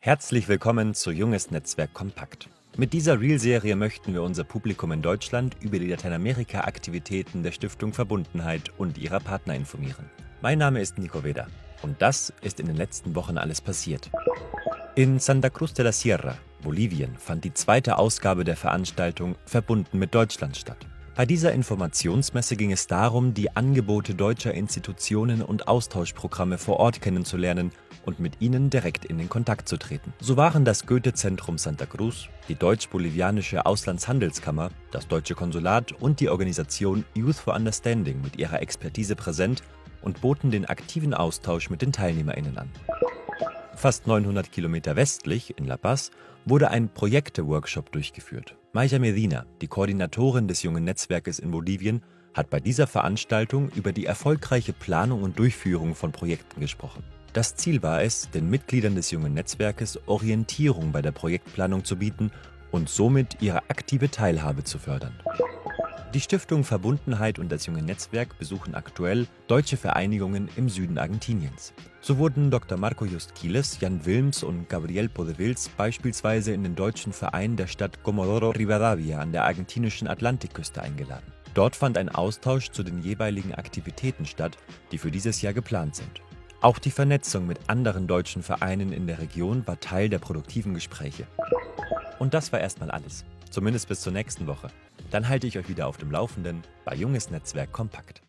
Herzlich willkommen zu Junges Netzwerk Kompakt. Mit dieser Reel-Serie möchten wir unser Publikum in Deutschland über die Lateinamerika-Aktivitäten der Stiftung Verbundenheit und ihrer Partner informieren. Mein Name ist Nico Veda und das ist in den letzten Wochen alles passiert. In Santa Cruz de la Sierra, Bolivien, fand die zweite Ausgabe der Veranstaltung Verbunden mit Deutschland statt. Bei dieser Informationsmesse ging es darum, die Angebote deutscher Institutionen und Austauschprogramme vor Ort kennenzulernen und mit ihnen direkt in den Kontakt zu treten. So waren das Goethe-Zentrum Santa Cruz, die deutsch-bolivianische Auslandshandelskammer, das deutsche Konsulat und die Organisation Youth for Understanding mit ihrer Expertise präsent und boten den aktiven Austausch mit den TeilnehmerInnen an. Fast 900 Kilometer westlich, in La Paz, wurde ein Projekte-Workshop durchgeführt. Maya Medina, die Koordinatorin des jungen Netzwerkes in Bolivien, hat bei dieser Veranstaltung über die erfolgreiche Planung und Durchführung von Projekten gesprochen. Das Ziel war es, den Mitgliedern des jungen Netzwerkes Orientierung bei der Projektplanung zu bieten und somit ihre aktive Teilhabe zu fördern. Die Stiftung Verbundenheit und das junge Netzwerk besuchen aktuell deutsche Vereinigungen im Süden Argentiniens. So wurden Dr. Marco Justquiles, Jan Wilms und Gabriel Podevils beispielsweise in den deutschen Verein der Stadt Comodoro Rivadavia an der argentinischen Atlantikküste eingeladen. Dort fand ein Austausch zu den jeweiligen Aktivitäten statt, die für dieses Jahr geplant sind. Auch die Vernetzung mit anderen deutschen Vereinen in der Region war Teil der produktiven Gespräche. Und das war erstmal alles, zumindest bis zur nächsten Woche. Dann halte ich euch wieder auf dem Laufenden bei Junges Netzwerk Kompakt.